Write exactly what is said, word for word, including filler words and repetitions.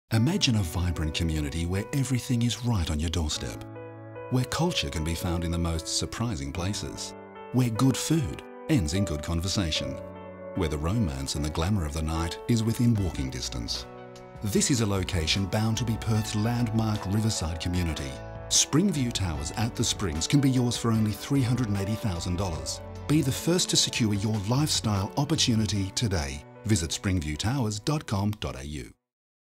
Imagine a vibrant community where everything is right on your doorstep, where culture can be found in the most surprising places, where good food ends in good conversation, where the romance and the glamour of the night is within walking distance. This is a location bound to be Perth's landmark riverside community. Springview Towers at the Springs can be yours for only three hundred eighty thousand dollars. Be the first to secure your lifestyle opportunity today. Visit springview towers dot com dot a u.